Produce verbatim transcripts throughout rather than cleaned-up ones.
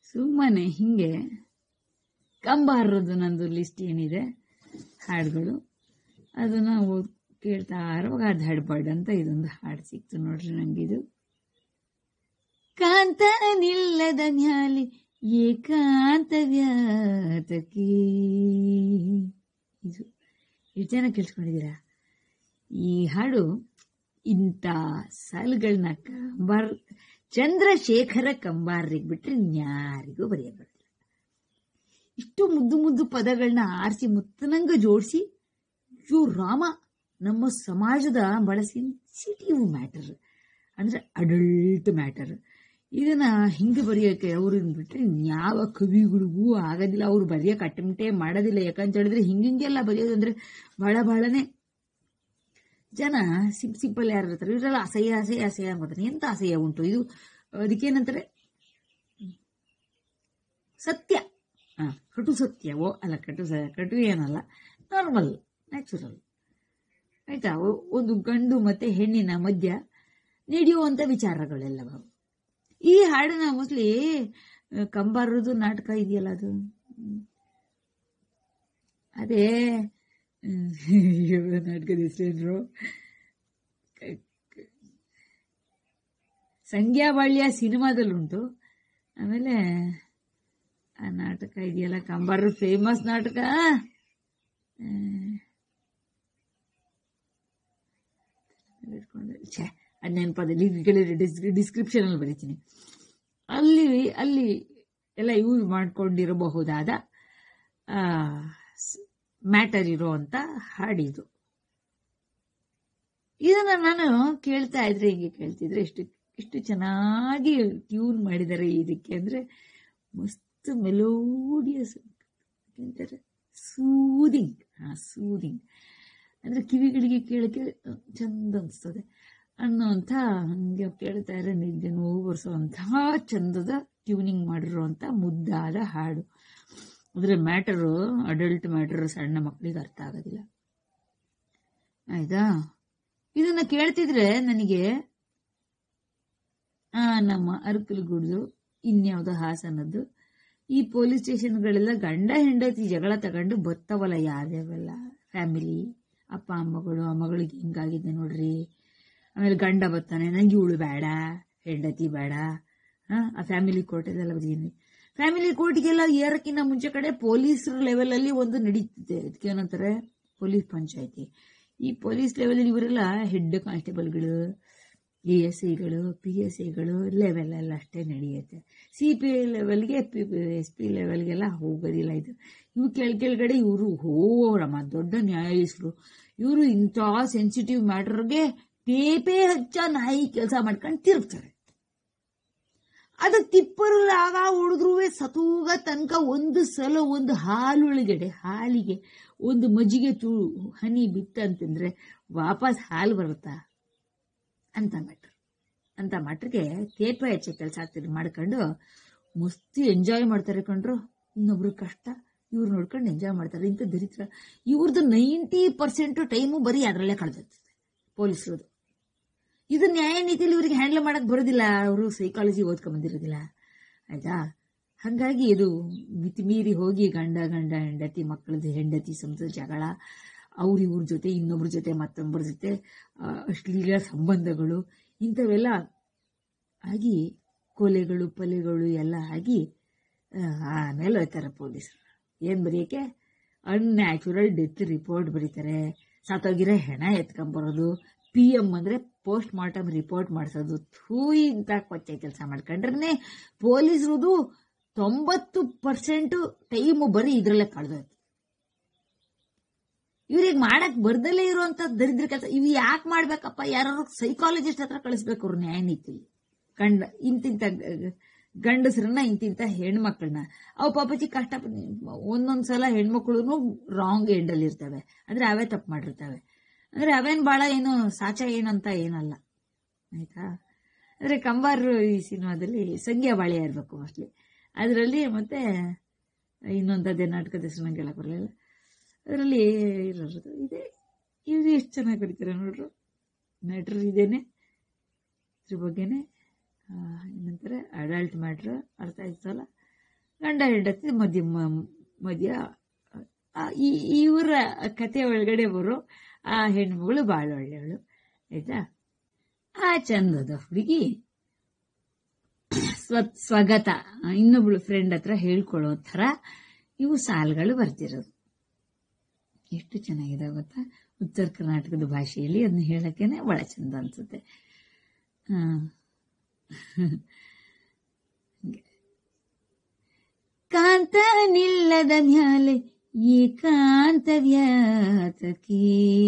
ಸುಮ್ಮನೆ ಹಿಂಗೆ ಕಂಬಾರದು ನಂದು ಲಿಸ್ಟ್ ಏನಿದೆ ಹಾಡುಗಳು ಅದನ್ನ ಓದ್ ಕೇಳ್ತಾ ಇರುವಾಗ ಅದು ಹಾಡ್ಬಾರ್ದು ಅಂತ ಇದೊಂದು ಹಾಡು ಸಿಕ್ತು ನೋಡ್ರಿ ನಂಗಿದು. ಕಾಂತನಿಲ್ಲದ ನ್ಯಾಲಿ ಏಕಾಂತ ವ್ಯಾತಕಿ. ಇದು ಎಷ್ಟು ಜನ ಕೇಳಿಸ್ಕೊಂಡಿದ್ದೀರಾ? ಈ ಹಾಡು ಇಂಥ ಸಾಲುಗಳನ್ನ ಕಂಬಾರ್ ಚಂದ್ರಶೇಖರ ಕಂಬಾರ್ರಿಗೆ ಬಿಟ್ರೆ ಇನ್ಯಾರಿಗೂ ಬರೆಯಕ್ ಬರಲ್ಲ. ಇಷ್ಟು ಮುದ್ದು ಮುದ್ದು ಪದಗಳನ್ನ ಆರಿಸಿ ಮುತ್ತನಂಗ ಜೋಡಿಸಿ, ಯೋ ರಾಮ, ನಮ್ಮ ಸಮಾಜದ ಬಹಳ ಸೆನ್ಸಿಟಿವ್ ಮ್ಯಾಟರ್ ಅಂದ್ರೆ ಅಡಲ್ಟ್ ಮ್ಯಾಟರ್. ಇದನ್ನ ಹಿಂಗೆ ಬರೆಯೋಕೆ ಅವ್ರನ್ನ ಬಿಟ್ರೆ ಯಾವ ಕವಿಗಳಿಗೂ ಆಗೋದಿಲ್ಲ. ಅವ್ರು ಬರೆಯೋಕೆ ಅಟೆಂಪ್ಟೇ ಮಾಡೋದಿಲ್ಲ. ಯಾಕಂತ ಹೇಳಿದ್ರೆ ಹಿಂಗಿಂಗೆಲ್ಲ ಬರೆಯೋದಂದ್ರೆ ಬಹಳ ಬಹಳನೇ ಜನ ಸಿಂಪ್ ಸಿಂಪಲ್ ಯಾರು ಇರ್ತಾರೆ, ಇವರೆಲ್ಲ ಅಸಹ್ಯ ಅಸಹ್ಯ ಅಸಹ್ಯ ಅನ್ಕೋತಾರೆ. ಎಂತ ಅಸಹ್ಯ ಉಂಟು ಇದು? ಅದಕ್ಕೇನಂತಾರೆ ಸತ್ಯ, ಹ ಕಟು ಸತ್ಯವೋ ಅಲ್ಲ, ಕಟು ಕಟು ಏನಲ್ಲ, ನಾರ್ಮಲ್ ನ್ಯಾಚುರಲ್ ಆಯ್ತಾ. ಒಂದು ಗಂಡು ಮತ್ತೆ ಹೆಣ್ಣಿನ ಮಧ್ಯ ನಡೆಯುವಂತ ವಿಚಾರಗಳೆಲ್ಲವ. ಈ ಹಾಡನ್ನ ಮೋಸ್ಟ್ಲಿ ಕಂಬಾರದು ನಾಟಕ ಇದೆಯಲ್ಲ, ಅದು ಅದೇ ನಾಟಕದ ಹೆಸರೇನ್ರು, ಸಂಗ್ಯಾಬಾಳ್ಯ ಸಿನಿಮಾದಲ್ಲುಂಟು. ಆಮೇಲೆ ಆ ನಾಟಕ ಇದೆಯಲ್ಲ ಕಂಬಾರ ಫೇಮಸ್ ನಾಟಕ, ಛೇ ಅದು ನೆನಪದಲ್ಲಿ ಡಿಸ್ಕ್ರಿಪ್ಷನ್ ಅಲ್ಲಿ ಬರೀತೀನಿ. ಅಲ್ಲಿ ಅಲ್ಲಿ ಎಲ್ಲ ಯೂಸ್ ಮಾಡ್ಕೊಂಡಿರಬಹುದಾದ ಮ್ಯಾಟರ್ ಇರೋಂತ ಹಾಡಿದು. ಇದನ್ನ ನಾನು ಕೇಳ್ತಾ ಇದ್ರೆ ಹೀಗೆ ಕೇಳ್ತಿದ್ರೆ ಇಷ್ಟು ಇಷ್ಟು ಚೆನ್ನಾಗಿ ಟ್ಯೂನ್ ಮಾಡಿದ್ದಾರೆ ಇದಕ್ಕೆ. ಅಂದ್ರೆ ಮಸ್ತ್ ಮೆಲೋಡಿಯಸ್ ಅಂತಾರೆ, ಸೂದಿಂಗ್. ಹಾ ಸೂದಿಂಗ್ ಅಂದ್ರೆ ಕಿವಿಗಳಿಗೆ ಕೇಳಕ್ಕೆ ಚಂದ ಅನಿಸ್ತದೆ ಅನ್ನೋಂಥ, ಹಂಗೆ ಕೇಳ್ತಾ ಇದ್ರೆ ನಿದ್ದೆ ನೋವು ಬರ್ಸೋಂತಹ ಚಂದದ ಟ್ಯೂನಿಂಗ್ ಮಾಡಿರುವಂತ ಮುದ್ದಾದ ಹಾಡು. ಅಂದ್ರೆ ಮ್ಯಾಟರು ಅಡಲ್ಟ್ ಮ್ಯಾಟರ್, ಸಣ್ಣ ಮಕ್ಕಳಿಗೆ ಅರ್ಥ ಆಗೋದಿಲ್ಲ ಆಯ್ತಾ. ಇದನ್ನ ಕೇಳ್ತಿದ್ರೆ ನನಗೆ ಆ ನಮ್ಮ ಅರಕಲಗೂಡ್ದು, ಇನ್ಯಾವುದೋ ಹಾಸನದ್ದು, ಈ ಪೊಲೀಸ್ ಸ್ಟೇಷನ್ಗಳೆಲ್ಲ ಗಂಡ ಹೆಂಡತಿ ಜಗಳ ತಗೊಂಡು ಬತ್ತವಲ್ಲ ಯಾವ್ಯಾವೆಲ್ಲ ಫ್ಯಾಮಿಲಿ, ಅಪ್ಪ ಅಮ್ಮಗಳು, ಆ ಮಗಳಿಗೆ ಹಿಂಗಾಗಿದೆ ನೋಡ್ರಿ, ಆಮೇಲೆ ಗಂಡ ಬರ್ತಾನೆ, ನಂಗೆ ಇವಳು ಬೇಡ, ಹೆಂಡತಿ ಬೇಡ, ಆ ಫ್ಯಾಮಿಲಿ ಕೋರ್ಟ್ ಇದೆಲ್ಲ ಬರೀನಿ. ಫ್ಯಾಮಿಲಿ ಕೋರ್ಟ್ಗೆಲ್ಲ ಏರಕ್ಕಿಂತ ಮುಂಚೆ ಕಡೆ ಪೊಲೀಸ್ ಲೆವೆಲ್ ಅಲ್ಲಿ ಒಂದು ನಡೀತಿದೆ, ಅದಕ್ಕೆ ಏನಂತಾರೆ ಪೊಲೀಸ್ ಪಂಚಾಯತಿ. ಈ ಪೊಲೀಸ್ ಲೆವೆಲ್ ಇವರೆಲ್ಲ ಹೆಡ್ ಕಾನ್ಸ್ಟೇಬಲ್ಗಳು, ಎ ಎಸ್ ಐಗಳು, ಪಿ ಎಸ್ ಐಗಳು ಲೆವೆಲ್ ಎಲ್ಲ ಅಷ್ಟೇ ನಡೆಯುತ್ತೆ. ಸಿ ಪಿ ಐ ಲೆವೆಲ್ಗೆ, ಪಿ ಎಸ್ ಪಿ ಲೆವೆಲ್ಗೆಲ್ಲ ಹೋಗೋದಿಲ್ಲ. ಇದು ಇವು ಕೆಳ ಕೆಳಗಡೆ ಇವರು ಹೋ ನಮ್ಮ ದೊಡ್ಡ ನ್ಯಾಯಾಧೀಶರು, ಇವರು ಇಂಥ ಸೆನ್ಸಿಟಿವ್ ಮ್ಯಾಟರ್ಗೆ ಪೇಪೆ ಹಚ್ಚ ನಾಯಿ ಕೆಲಸ ಮಾಡ್ಕೊಂಡು ತಿರುಗ್ತಾರೆ. ಅದು ತಿಪ್ಪರಾಗ ಹೊಡೆದ್ರೂ ಸತೂಗ ತನಕ ಒಂದು ಸಲ ಒಂದು ಹಾಲೊಳಗಡೆ ಹಾಲಿಗೆ ಒಂದು ಮಜ್ಜಿಗೆ ತೂ ಹನಿ ಬಿತ್ತಂತಂದ್ರೆ ವಾಪಸ್ ಹಾಲು ಬರುತ್ತಾ ಅಂತ ಮ್ಯಾಟ್ರ್. ಅಂತ ಮ್ಯಾಟ್ರಿಗೆ ತೇಪ ಹೆಚ್ಚೆ ಕೆಲಸ ಆಗ್ತಿದ್ರು ಮಾಡ್ಕೊಂಡು ಮಸ್ತಿ ಎಂಜಾಯ್ ಮಾಡ್ತಾರೆ ಕಂಡ್ರು. ಇನ್ನೊಬ್ರು ಕಷ್ಟ ಇವ್ರು ನೋಡ್ಕೊಂಡು ಎಂಜಾಯ್ ಮಾಡ್ತಾರೆ. ಇಂಥ ದರಿದ್ರ ಇವ್ರದ್ದು ನೈಂಟಿ ಪರ್ಸೆಂಟ್ ಟೈಮು ಬರೀ ಅದರಲ್ಲೇ ಕಳೆದಿರ್ತದೆ ಪೊಲೀಸರದು. ಇದು ನ್ಯಾಯ ನೀತಿಯಲ್ಲಿ ಇವ್ರಿಗೆ ಹ್ಯಾಂಡಲ್ ಮಾಡಕ್ ಬರೋದಿಲ್ಲ, ಅವರು ಸೈಕಾಲಜಿ ಓದ್ಕೊಂಡ್ ಬಂದಿರೋದಿಲ್ಲ ಆಯ್ತಾ. ಹಂಗಾಗಿ ಇದು ಮಿತಿಮೀರಿ ಹೋಗಿ ಗಂಡ ಗಂಡ ಹೆಂಡತಿ, ಮಕ್ಕಳದ್ದು ಹೆಂಡತಿ ಸಂಸಾರ ಜಗಳ, ಅವ್ರ ಇವ್ರ ಜೊತೆ ಇನ್ನೊಬ್ರ ಜೊತೆ ಮತ್ತೊಬ್ಬರ ಜೊತೆ ಅಶ್ಲೀಲ ಸಂಬಂಧಗಳು ಇಂಥವೆಲ್ಲ ಆಗಿ ಕೊಲೆಗಳು ಪಲೆಗಳು ಎಲ್ಲ ಆಗಿ ಆಮೇಲೆ ಹೋಗ್ತಾರೆ ಪೊಲೀಸರು. ಏನ್ ಬರೆಯಕ್ಕೆ? ಅನ್ಯಾಚುರಲ್ ಡೆತ್ ರಿಪೋರ್ಟ್ ಬರೀತಾರೆ, ಸತ್ತೋಗಿರೋ ಹೆಣ ಎತ್ಕೊಂಡ್ಬರೋದು, ಪಿ ಎಂ ಅಂದ್ರೆ ಪೋಸ್ಟ್ ಮಾರ್ಟಮ್ ರಿಪೋರ್ಟ್ ಮಾಡಿಸೋದು. ಥೂ, ಇಂತ ಕೊಚ್ಚೆ ಕೆಲಸ ಮಾಡ್ಕೊಂಡ್ರೆ ಪೊಲೀಸರದು ತೊಂಬತ್ತು ಪರ್ಸೆಂಟ್ ಟೈಮು ಬರೀ ಇದ್ರಲ್ಲೇ ಕಳೆದೋಯ್ತು. ಇವ್ರಿಗೆ ಮಾಡಕ್ ಬರ್ದಲ್ಲೇ ಇರುವಂತ ದರಿದ್ರ ಕೆಲಸ ಇವ್ ಯಾಕೆ ಮಾಡ್ಬೇಕಪ್ಪ? ಯಾರು ಸೈಕಾಲಜಿಸ್ಟ್ ಹತ್ರ ಕಳಿಸ್ಬೇಕು ಅವ್ರು ನ್ಯಾಯ ನೀತಿಲಿ. ಗಂಡ ಇಂತಿಂತ ಗಂಡಸ್ರನ್ನ ಇಂತಿಂತ ಹೆಣ್ಮಕ್ಳನ್ನ ಅವು ಪಾಪಚ್ಚಿ ಕಷ್ಟ ಒಂದೊಂದ್ಸಲ ಹೆಣ್ಮಕ್ಳು ರಾಂಗ್ ಎಂಡಲ್ಲಿ ಇರ್ತವೆ, ಅಂದ್ರೆ ಅವೇ ತಪ್ಪು ಮಾಡಿರ್ತವೆ. ಅಂದ್ರೆ ಅವೇನ್ ಬಾಳ ಏನು ಸಾಚ ಏನಂತ ಏನಲ್ಲ ಆಯ್ತಾ. ಅಂದ್ರೆ ಕಂಬಾರು ಈ ಸಿನಿಮಾದಲ್ಲಿ ಸಂಗ್ಯಾ ಬಾಳ್ಯ ಇರ್ಬೇಕು ಮೋಸ್ಟ್ಲಿ ಅದರಲ್ಲಿ. ಮತ್ತೆ ಇನ್ನೊಂದದೇ ನಾಟಕದ ಹೆಸರು ನಂಗೆ ಹೇಳಕ್ ಬರಲಿಲ್ಲ. ಅದರಲ್ಲಿ ಇರೋದು ಇದೆ. ಇವ್ರು ಎಷ್ಟು ಚೆನ್ನಾಗಿ ಬರೀತಾರೆ ನೋಡ್ರು. ಮ್ಯಾಟ್ರ್ ಇದೇನೆ, ಇದ್ರ ಬಗ್ಗೆನೆ ಏನಂತಾರೆ ಅಡಲ್ಟ್ ಮ್ಯಾಟ್ರ್. ಅರ್ಥ ಆಯ್ತಲ್ಲ? ಗಂಡ ಹೆಂಡತಿ ಮಧ್ಯ ಮಧ್ಯ ಇವರ ಕತೆ ಒಳಗಡೆ ಬರೋ ಆ ಹೆಣ್ಮಗಳು ಬಾಳ ಒಳ್ಳೆಯವಳು, ಆಯ್ತಾ. ಆ ಚಂದದ ಹುಡುಗಿ ಸ್ವ ಸ್ವಗತ ಇನ್ನೊಬ್ಳು ಫ್ರೆಂಡ್ ಹತ್ರ ಹೇಳ್ಕೊಳ್ಳೋ ಥರ ಇವು ಸಾಲುಗಳು ಬರ್ತಿರೋದು. ಎಷ್ಟು ಚೆನ್ನಾಗಿದೆ ಗೊತ್ತಾ, ಉತ್ತರ ಕರ್ನಾಟಕದ ಭಾಷೆಯಲ್ಲಿ ಅದನ್ನ ಹೇಳಕ್ಕೇನೆ ಬಹಳ ಚಂದ ಅನ್ಸುತ್ತೆ. ಹಾ ಕಾಂತ ನಿಲ್ಲದ ಮ್ಯಾಲೆ ಏಕಾಂತ ವ್ಯಾತಕೇ,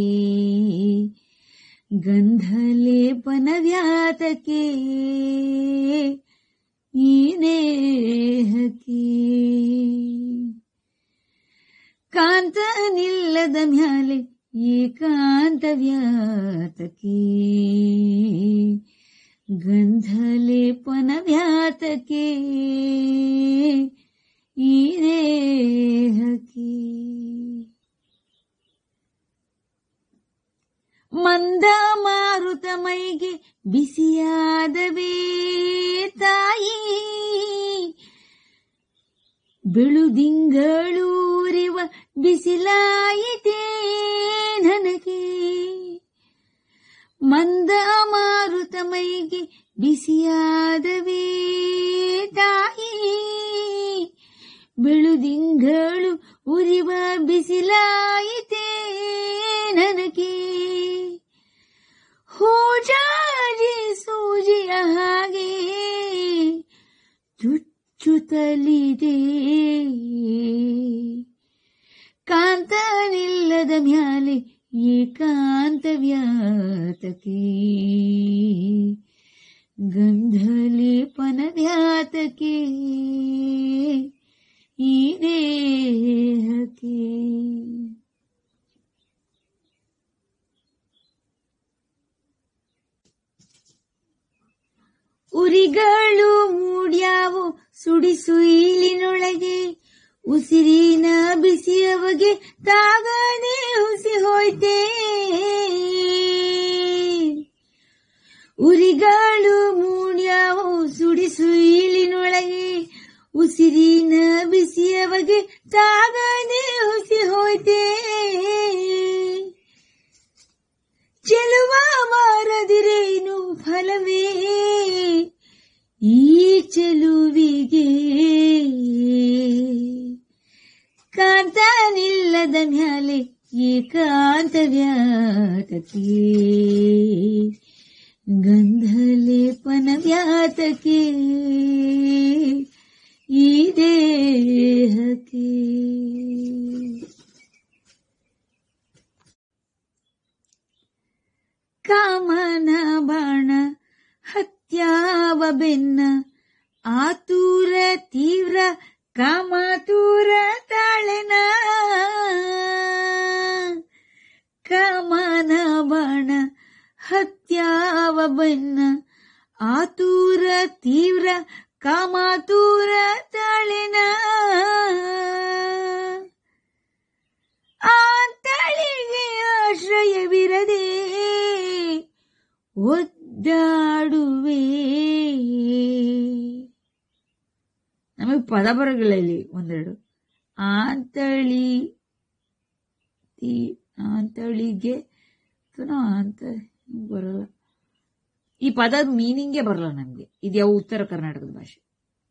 ಗಂಧಲೇಪನ ವ್ಯಾತಕೇ ಈ ದೇಹಕ್ಕೆ. ಕಾಂತ ನಿಲ್ಲದ ಮ್ಯಾಲೆ ಏಕಾಂತ ವ್ಯಾತಕೇ, ಗಂಧಲೇಪನ ವ್ಯಾತಕೇ ಈ ದೇಹಕ್ಕೆ. ಮಂದ ಮಾರುತ ಮೈಗೆ ಬಿಸಿಯಾದವೇ ತಾಯಿ, ಬೆಳುದಿಂಗಳೂರಿವ ಬಿಸಿಲಾಯಿತೇ ನನಗೆ. ಮಂದ ಮಾರುತ ಮೈಗೆ ಬಿಸಿಯಾದವೇ ತಾಯಿ, ಬೆಳುದಿಂಗಳು ಉರಿವ ಬಿಸಿಲಾಯಿತೇ ನನಗೆ. ಹೂಜಾಜಿ ಸೂಜಿಯ ಹಾಗೆ ಚುಚ್ಚುತ್ತಲಿದೆ, ಕಾಂತ ನಿಲ್ಲದ ಮ್ಯಾಲೆ ಏಕಾಂತ ವ್ಯಾತಕೇ, ಗಂಧಲೇಪನ ವ್ಯಾತಕೇ ಈ ದೇಹಕ್ಕೆ. ಉರಿಗಳು ಮೂಡ್ಯಾವು ಸುಡಿಸುಯಿಲಿನೊಳಗೆ, ಉಸಿರಿನ ಬಿಸಿಯವಗೆ ತಾಗದೆ ಹುಸಿ ಹೋಯ್ತೆ. ಉರಿಗಳು ಮೂಡ್ಯಾವು ಸುಡಿಸುಯಿಲಿನೊಳಗೆ, ಉಸಿರಿನ ಬಿಸಿಯವಗೆ ತಾಗದೆ ಹುಸಿ ಹೋಯ್ತೆ. ಚೆಲುವ ಮಾರದಿರೇನು ಫಲವೇ ಈ ಚೆಲುವಿಗೆ, ಕಾಂತ ನಿಲ್ಲದ ಮ್ಯಾಲೆ ಏಕಾಂತ ವ್ಯಾತಕೇ, ಗಂಧಲೇಪನ ವ್ಯಾತಕೇ ಈ ದೇಹಕ್ಕೆ. ಕಾಮನ ಬಾಣ ಹತ್ಯಾವ ಬೆನ್ನ, ಆತೂರ ತೀವ್ರ ಕಾಮಾತೂರ ತಾಳೆನ. ಕಾಮನ ಬಾಣ ಹತ್ಯಾವ ಬೆನ್ನ, ಆತೂರ ತೀವ್ರ ಕಾಮಾತೂರ ತಾಳೆನ. ಆತಳಿಗೆ ಆಶ್ರಯವಿರದೆ ಒದ್ದಾಡುವೆ. ನಮಗೆ ಪದ ಬರಗಳಿಲ್ಲ ಇಲ್ಲಿ ಒಂದೆರಡು. ಆಂತಳಿ ಆಂತಳಿಗೆ ಅಂತ ಬರಲ್ಲ, ಈ ಪದದ ಮೀನಿಂಗೇ ಬರಲ್ಲ ನಮ್ಗೆ. ಇದ್ಯಾವ ಉತ್ತರ ಕರ್ನಾಟಕದ ಭಾಷೆ.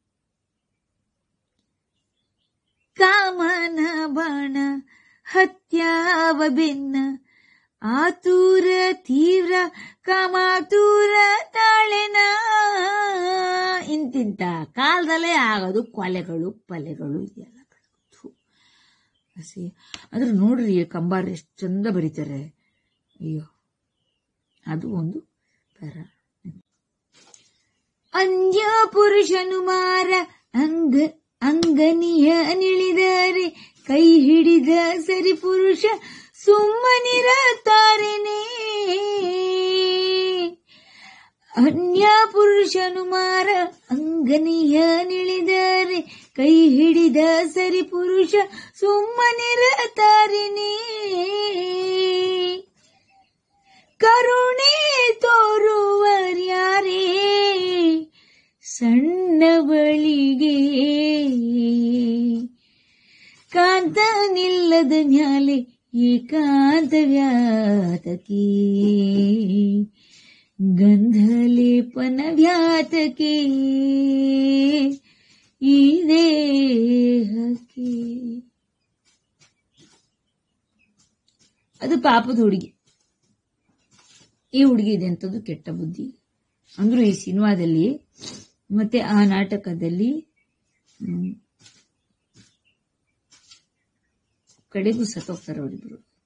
ಕಾಮನ ಬಾಣ ಹತ್ಯಾವ ಬೆನ್ನ, ಆತೂರ ತೀವ್ರ ಕಾಮಾತೂರ ತಾಳೆನ. ಇಂತಿಂತ ಕಾಲದಲ್ಲೇ ಆಗೋದು ಕೊಲೆಗಳು ಪಲೆಗಳು ಇದೆಲ್ಲ. ಆದ್ರೆ ನೋಡ್ರಿ ಕಂಬಾರ ಎಷ್ಟು ಚಂದ ಬರೀತಾರೆ. ಅಯ್ಯೋ, ಅದು ಒಂದು ಪರ. ಅಂಜ ಪುರುಷನು ಮಾರ ಅಂಗ ಅಂಗನಿಯ ನಿಳಿದರೆ, ಕೈ ಹಿಡಿದ ಸರಿ ಪುರುಷ ಸುಮ್ಮನಿರತಾರೆನೇ. ಅನ್ಯ ಪುರುಷನು ಮಾರ ಅಂಗನಿಯ ನಿಳಿದರೆ, ಕೈ ಹಿಡಿದ ಸರಿ ಪುರುಷ ಸುಮ್ಮನಿರತಾರೆನೇ. ಕರುಣೆ ತೋರುವರ್ಯಾರೇ ಸಣ್ಣವಳಿಗೆ, ಕಾಲದ ನ್ಯಾಲೆ ಏಕಾಂತ ವ್ಯಾತಕಿ ಗಂಧಲೇಪನ ವ್ಯಾತಕಿ ಈ ದೇಹಕ್ಕೆ. ಅದು ಪಾಪದ ಹುಡುಗಿ. ಈ ಹುಡುಗಿ ಇದೆ ಅಂತದ್ದು ಕೆಟ್ಟ ಬುದ್ಧಿ. ಅಂದ್ರೂ ಈ ಸಿನಿಮಾದಲ್ಲಿ ಮತ್ತೆ ಆ ನಾಟಕದಲ್ಲಿ ಕಡೆಗೂ ಸತ್ತೋಗ್ತಾರೆ ಅವರಿಬ್ರು.